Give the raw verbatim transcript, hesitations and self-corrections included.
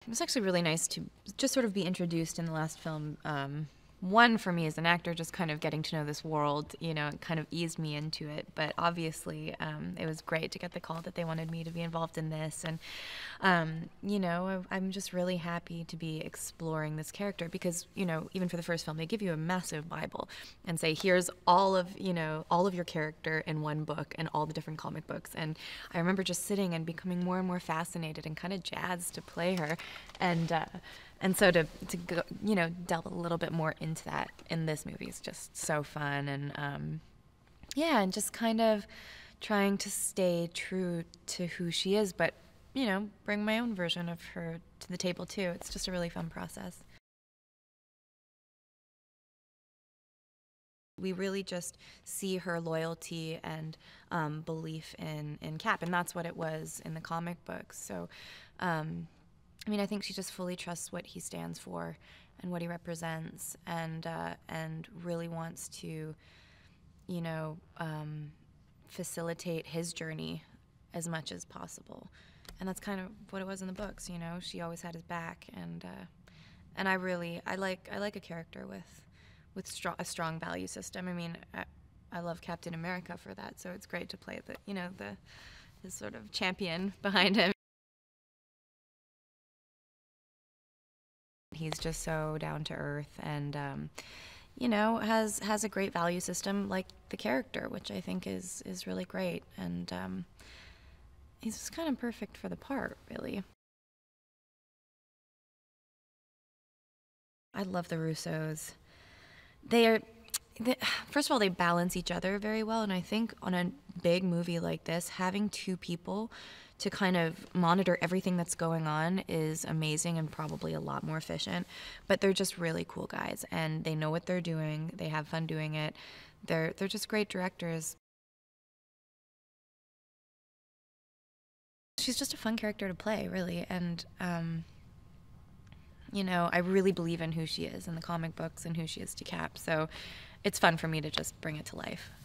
It was actually really nice to just sort of be introduced in the last film. Um, one, for me as an actor, just kind of getting to know this world, you know, it kind of eased me into it. But obviously, um, it was great to get the call that they wanted me to be involved in this. And, um, you know, I, I'm just really happy to be exploring this character because, you know, even for the first film, they give you a massive Bible and say, here's all of, you know, all of your character in one book and all the different comic books. And I remember just sitting and becoming more and more fascinated and kind of jazzed to play her. And, uh, And so to, to go, you know, delve a little bit more into that in this movie is just so fun. And, um, yeah, and just kind of trying to stay true to who she is, but, you know, bring my own version of her to the table, too. It's just a really fun process. We really just see her loyalty and um, belief in, in Cap, and that's what it was in the comic books. So, um, I mean, I think she just fully trusts what he stands for and what he represents, and uh, and really wants to, you know, um, facilitate his journey as much as possible. And that's kind of what it was in the books. You know, she always had his back, and uh, and I really I like I like a character with with strong, a strong value system. I mean, I, I love Captain America for that, so it's great to play the you know the his sort of champion behind him. He's just so down to earth and, um, you know, has has a great value system like the character, which I think is, is really great. And um, he's just kind of perfect for the part, really. I love the Russos. They are, they, first of all, they balance each other very well. And I think on a big movie like this, having two people to kind of monitor everything that's going on is amazing and probably a lot more efficient. But they're just really cool guys, and they know what they're doing. They have fun doing it. They're they're just great directors. She's just a fun character to play, really, and um, you know, I really believe in who she is in the comic books and who she is to Cap. So it's fun for me to just bring it to life.